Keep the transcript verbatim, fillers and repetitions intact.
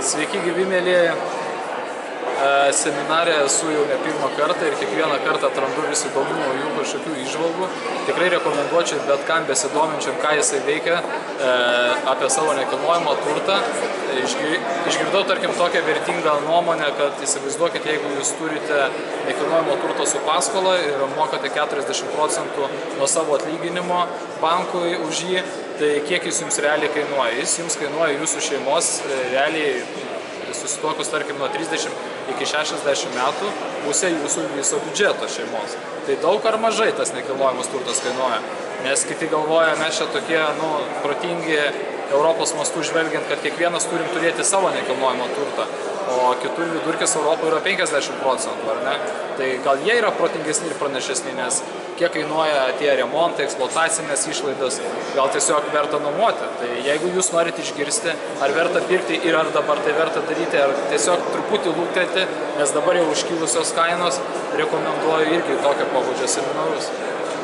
Sveiki gyvi mėlyjeji. Seminare esu jau ne pirmą kartą ir kiekvieną kartą atrandu vis įdomių naujų kažkokių įžvalgų. Tikrai rekomenduočiau bet kam besidominčiam, ką jisai veikia apie savo nekilnojamą turtą. Išgirdau, tarkim, tokią vertingą nuomonę, kad įsivaizduokit, jeigu jūs turite nekilnojamo turto su paskola ir mokate keturiasdešimt procentų nuo savo atlyginimo bankui už jį, tai kiek jis jums realiai kainuoja? Jis jums kainuoja jūsų šeimos realiai susituokus, tarkim, nuo trisdešimt iki šešiasdešimt metų pusė jūsų viso biudžeto šeimos. Tai daug ar mažai tas nekilnojamas turtas kainuoja? Nes kiti galvoja, mes čia tokie, nu, protingi Europos mastų žvelgiant, kad kiekvienas turim turėti savo nekilnojamą turtą, o kitur vidurkis Europoje yra penkiasdešimt procentų, ar ne? Tai gal jie yra protingesni ir pranašesni, nes kiek kainuoja tie remontai, eksploatacinės išlaidos, gal tiesiog verta nuomoti. Tai jeigu jūs norite išgirsti, ar verta pirkti ir ar dabar tai verta daryti, ar tiesiog truputį lūktelti, nes dabar jau užkilusios kainos, rekomenduoju irgi tokio pobūdžio seminarus.